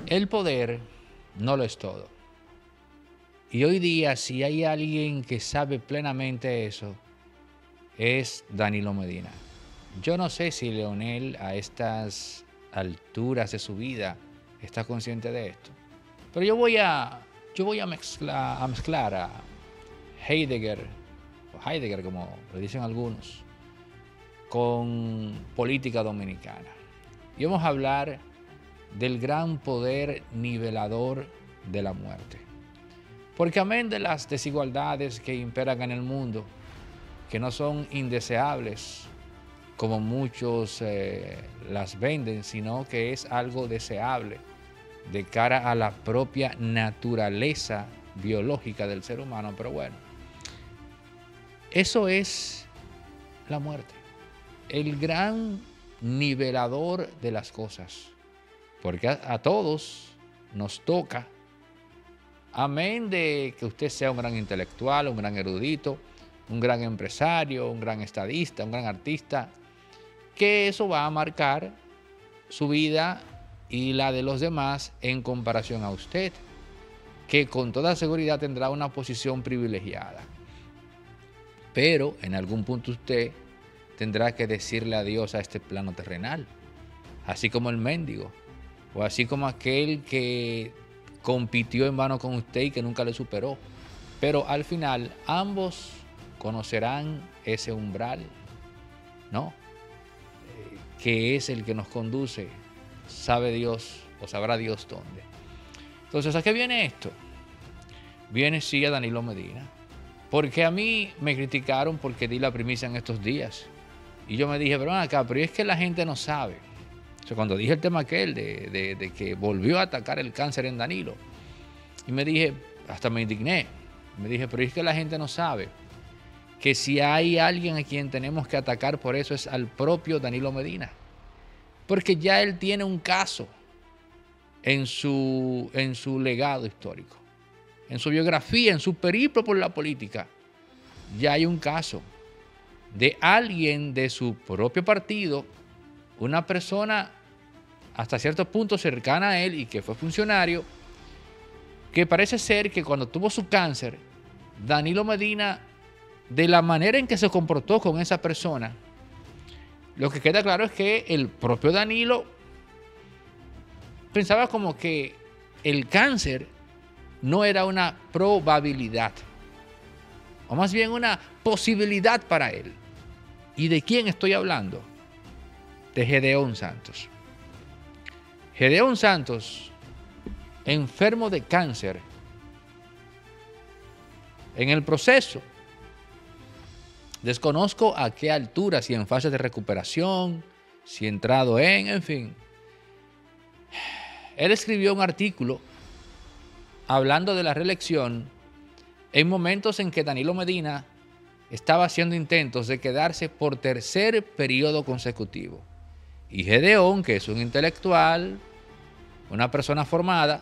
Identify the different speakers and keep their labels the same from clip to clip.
Speaker 1: El poder no lo es todo. Y hoy día, si hay alguien que sabe plenamente eso, es Danilo Medina. Yo no sé si Leonel a estas alturas de su vida está consciente de esto. Pero yo voy a mezclar a Heidegger, o Heidegger como le dicen algunos, con política dominicana. Y vamos a hablar del gran poder nivelador de la muerte. Porque amén de las desigualdades que imperan en el mundo, que no son indeseables como muchos las venden, sino que es algo deseable de cara a la propia naturaleza biológica del ser humano. Pero bueno, eso es la muerte, el gran nivelador de las cosas, porque a todos nos toca, amén de que usted sea un gran intelectual, un gran erudito, un gran empresario, un gran estadista, un gran artista, que eso va a marcar su vida y la de los demás en comparación a usted, que con toda seguridad tendrá una posición privilegiada. Pero en algún punto usted tendrá que decirle adiós a este plano terrenal, así como el mendigo, o así como aquel que compitió en vano con usted y que nunca le superó. Pero al final ambos conocerán ese umbral, ¿no? Que es el que nos conduce, sabe Dios o sabrá Dios dónde. Entonces, ¿a qué viene esto? Viene sí a Danilo Medina, porque a mí me criticaron porque di la primicia en estos días. Y yo me dije, pero es que la gente no sabe. O sea, cuando dije el tema aquel de que volvió a atacar el cáncer en Danilo, y me dije, hasta me indigné, me dije, pero es que la gente no sabe que si hay alguien a quien tenemos que atacar por eso es al propio Danilo Medina, porque ya él tiene un caso en su legado histórico, en su biografía, en su periplo por la política. Ya hay un caso de alguien de su propio partido, una persona hasta cierto punto cercana a él y que fue funcionario, que parece ser que cuando tuvo su cáncer, Danilo Medina, de la manera en que se comportó con esa persona, lo que queda claro es que el propio Danilo pensaba como que el cáncer no era una probabilidad, o más bien una posibilidad para él. ¿Y de quién estoy hablando? De Gedeón Santos. Gedeón Santos, enfermo de cáncer, en el proceso, desconozco a qué altura, si en fase de recuperación, si entrado en fin. Él escribió un artículo hablando de la reelección en momentos en que Danilo Medina estaba haciendo intentos de quedarse por tercer periodo consecutivo. Y Gedeón, que es un intelectual, una persona formada,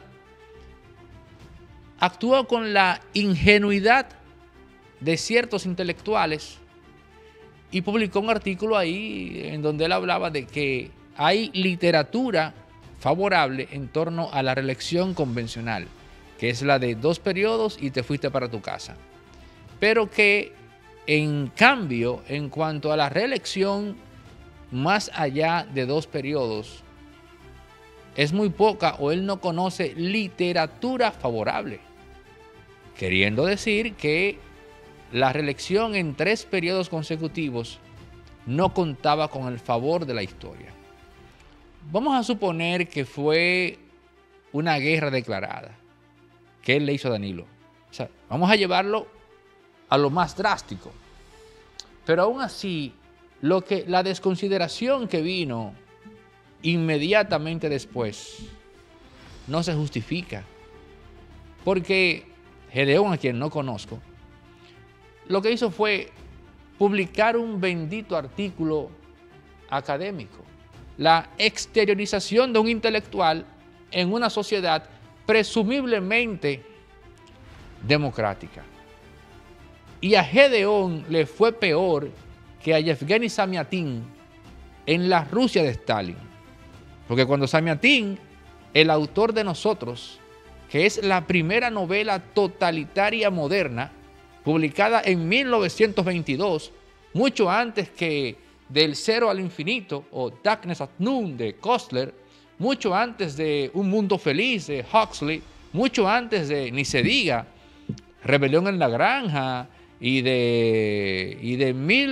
Speaker 1: actuó con la ingenuidad de ciertos intelectuales y publicó un artículo ahí en donde él hablaba de que hay literatura favorable en torno a la reelección convencional, que es la de 2 periodos y te fuiste para tu casa. Pero que, en cambio, en cuanto a la reelección más allá de 2 periodos, es muy poca o él no conoce literatura favorable, queriendo decir que la reelección en 3 periodos consecutivos no contaba con el favor de la historia. Vamos a suponer que fue una guerra declarada que él le hizo a Danilo. O sea, vamos a llevarlo a lo más drástico. Pero aún así, la desconsideración que vino inmediatamente después no se justifica. Porque Gedeón, a quien no conozco, lo que hizo fue publicar un bendito artículo académico. La exteriorización de un intelectual en una sociedad presumiblemente democrática. Y a Gedeón le fue peor que a Yevgeny Zamyatin en la Rusia de Stalin. Porque cuando Zamyatin el autor de Nosotros, que es la primera novela totalitaria moderna, publicada en 1922, mucho antes que Del Cero al Infinito o Darkness at Noon de Koestler, mucho antes de Un Mundo Feliz de Huxley, mucho antes de, ni se diga, Rebelión en la Granja y de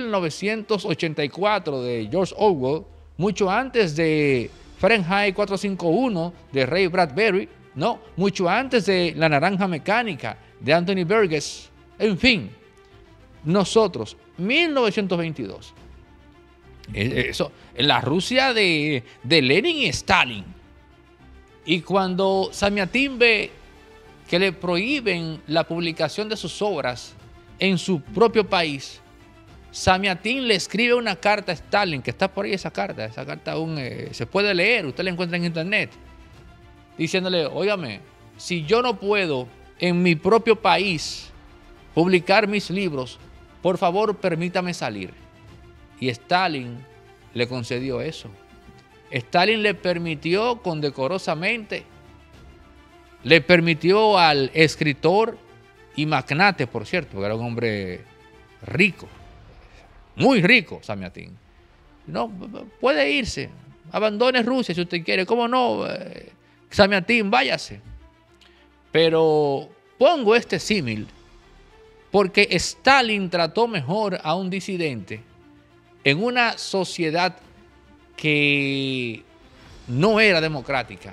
Speaker 1: 1984 de George Orwell, mucho antes de Fahrenheit 451 de Ray Bradbury, no, mucho antes de La Naranja Mecánica de Anthony Burgess. En fin, Nosotros, 1922. Eso, en la Rusia de Lenin y Stalin. Y cuando Zamiatin ve que le prohíben la publicación de sus obras en su propio país, Zamiatin le escribe una carta a Stalin, que está por ahí esa carta aún se puede leer, usted la encuentra en internet, diciéndole, óigame, si yo no puedo en mi propio país publicar mis libros, por favor permítame salir. Y Stalin le concedió eso. Stalin le permitió condecorosamente, le permitió al escritor y magnate, por cierto, porque era un hombre rico, muy rico, Zamiatin. No, puede irse, abandone Rusia si usted quiere, ¿cómo no? Zamiatin, váyase. Pero pongo este símil porque Stalin trató mejor a un disidente en una sociedad que no era democrática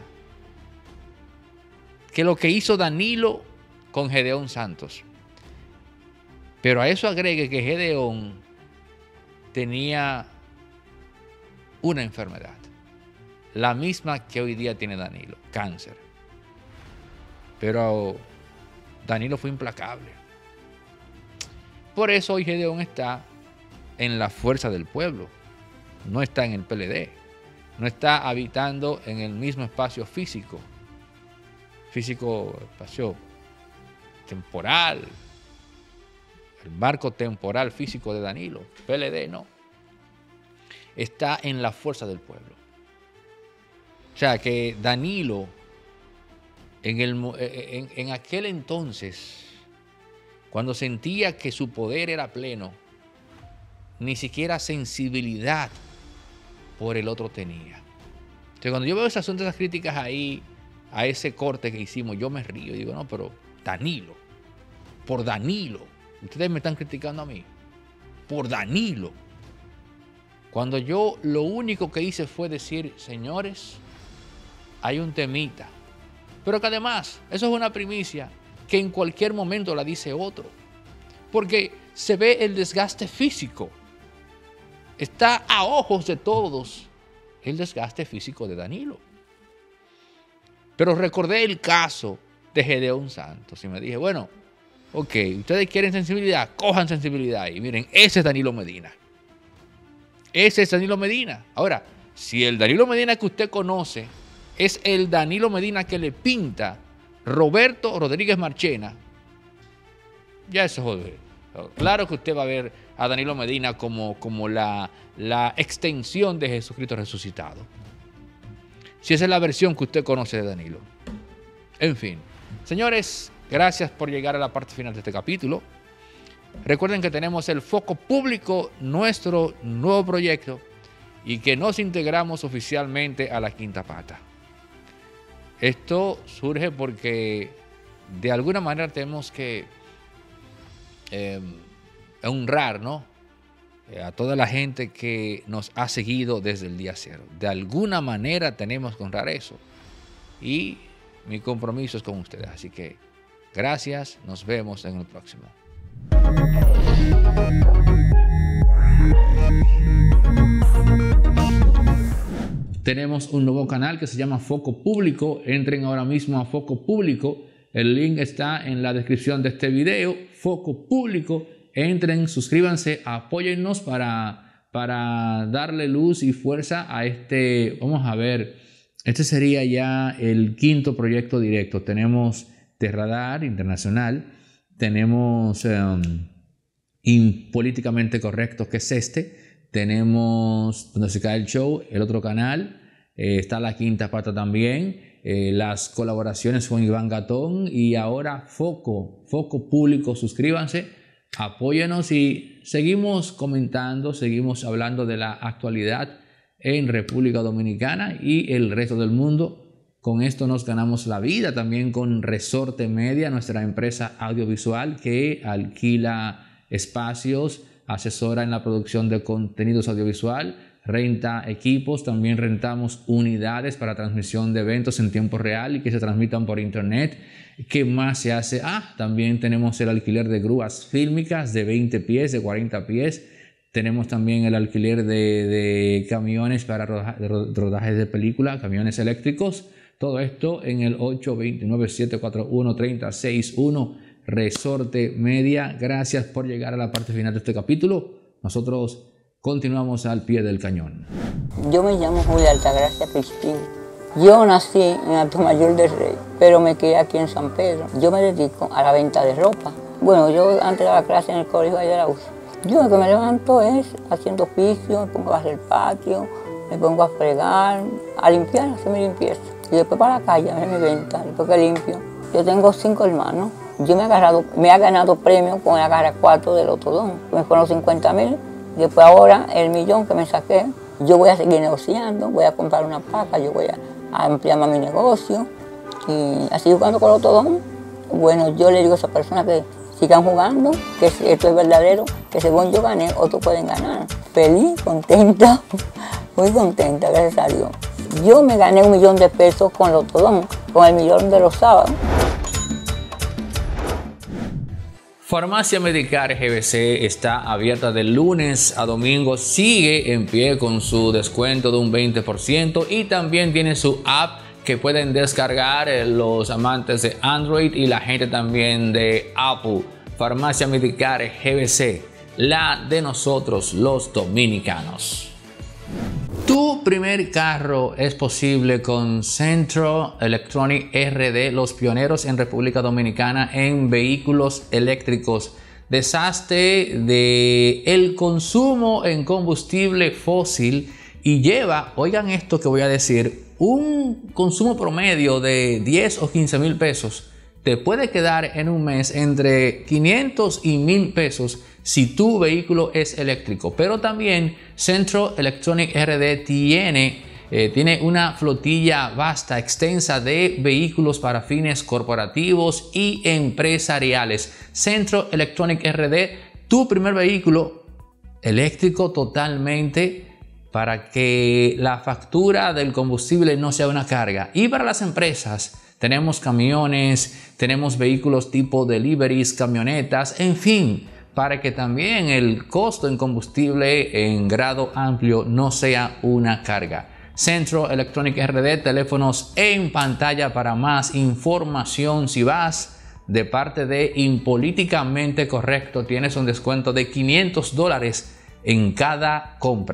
Speaker 1: que lo que hizo Danilo con Gedeón Santos. Pero a eso agregue que Gedeón tenía una enfermedad, la misma que hoy día tiene Danilo, cáncer. Pero Danilo fue implacable. Por eso hoy Gedeón está en la Fuerza del Pueblo, no está en el PLD, no está habitando en el mismo espacio físico, espacio temporal, el marco temporal físico de Danilo. PLD no, está en la Fuerza del Pueblo. O sea que Danilo en aquel entonces, cuando sentía que su poder era pleno, ni siquiera sensibilidad por el otro tenía. Entonces, cuando yo veo esas críticas ahí, a ese corte que hicimos, yo me río. Digo, no, pero Danilo, por Danilo, ustedes me están criticando a mí, por Danilo. Cuando yo lo único que hice fue decir, señores, hay un temita. Pero que además, eso es una primicia que en cualquier momento la dice otro. Porque se ve el desgaste físico. Está a ojos de todos el desgaste físico de Danilo. Pero recordé el caso de Gedeón Santos y me dije, bueno, ok, ustedes quieren sensibilidad, cojan sensibilidad. Y miren, ese es Danilo Medina. Ese es Danilo Medina. Ahora, si el Danilo Medina que usted conoce es el Danilo Medina que le pinta Roberto Rodríguez Marchena, ya eso joder. Claro que usted va a ver a Danilo Medina como la extensión de Jesucristo resucitado. Si esa es la versión que usted conoce de Danilo. En fin, señores, gracias por llegar a la parte final de este capítulo. Recuerden que tenemos el Foco Público, nuestro nuevo proyecto, y que nos integramos oficialmente a la Quinta Pata. Esto surge porque de alguna manera tenemos que honrar, ¿no?, a toda la gente que nos ha seguido desde el día cero. De alguna manera tenemos que honrar eso. Y mi compromiso es con ustedes. Así que gracias, nos vemos en el próximo. Tenemos un nuevo canal que se llama Foco Público. Entren ahora mismo a Foco Público. El link está en la descripción de este video. Foco Público. Entren, suscríbanse, apóyennos para darle luz y fuerza a este. Vamos a ver, este sería ya el quinto proyecto directo. Tenemos de Radar Internacional, tenemos Políticamente Correcto, que es este. Tenemos Donde se cae el show, el otro canal, está La Quinta Pata también, las colaboraciones con Iván Gatón y ahora Foco Público. Suscríbanse, apóyenos y seguimos comentando, seguimos hablando de la actualidad en República Dominicana y el resto del mundo. Con esto nos ganamos la vida también con Resorte Media, nuestra empresa audiovisual que alquila espacios, asesora en la producción de contenidos audiovisual, renta equipos, también rentamos unidades para transmisión de eventos en tiempo real y que se transmitan por internet. ¿Qué más se hace? También tenemos el alquiler de grúas fílmicas de 20 pies, de 40 pies. Tenemos también el alquiler de camiones para rodajes de película, camiones eléctricos. Todo esto en el 829-741-3061, Resorte Media. Gracias por llegar a la parte final de este capítulo. Nosotros continuamos al pie del cañón.
Speaker 2: Yo me llamo Julia Altagracia Cristín. Yo nací en Atomayor del Rey, pero me crié aquí en San Pedro. Yo me dedico a la venta de ropa. Bueno, yo antes daba clase en el colegio de la UCI. Yo lo que me levanto es haciendo oficio, me pongo a hacer el patio, me pongo a fregar, a limpiar, a hacer mi limpieza. Y después para la calle, a ver mi venta, después que limpio. Yo tengo 5 hermanos. Yo me he ganado premios con la Agarra 4 del Otodón. Me fueron 50,000. Después ahora el millón que me saqué, yo voy a seguir negociando, voy a comprar una paca, yo voy a ampliar más mi negocio. Y así jugando con el Otodón. Bueno, yo le digo a esa persona que sigan jugando, que esto es verdadero, que según yo gané, otros pueden ganar. Feliz, contenta, muy contenta, gracias a Dios. Yo me gané 1 millón de pesos con el Otodón, con el millón de los sábados.
Speaker 1: Farmacia Medicare GBC está abierta de lunes a domingo, sigue en pie con su descuento de un 20% y también tiene su app que pueden descargar los amantes de Android y la gente también de Apple. Farmacia Medicare GBC, la de nosotros los dominicanos. Tu primer carro es posible con Centro Electronic RD, los pioneros en República Dominicana en vehículos eléctricos. Deshazte de el consumo en combustible fósil y lleva, oigan esto que voy a decir, un consumo promedio de 10 o 15 mil pesos. Te puede quedar en un mes entre 500 y 1,000 pesos si tu vehículo es eléctrico. Pero también Centro Electronic RD tiene una flotilla vasta, extensa de vehículos para fines corporativos y empresariales. Centro Electronic RD, tu primer vehículo eléctrico totalmente, para que la factura del combustible no sea una carga. Y para las empresas tenemos camiones, tenemos vehículos tipo deliveries, camionetas, en fin, para que también el costo en combustible en grado amplio no sea una carga. Centro Electronic RD, teléfonos en pantalla para más información. Si vas de parte de Impolíticamente Correcto, tienes un descuento de $500 en cada compra.